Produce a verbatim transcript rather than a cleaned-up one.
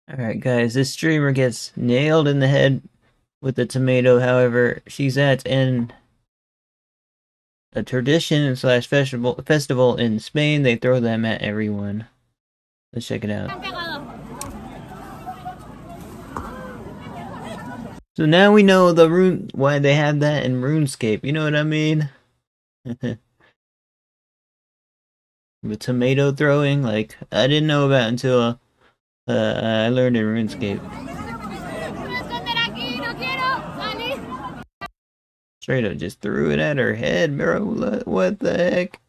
Alright guys, this streamer gets nailed in the head with the tomato. However, she's at an a tradition slash festival festival in Spain. They throw them at everyone. Let's check it out. So now we know the rune why they have that in RuneScape. You know what I mean? With tomato throwing, like I didn't know about until uh, I learned in RuneScape. Straight up just threw it at her head, bro. What the heck?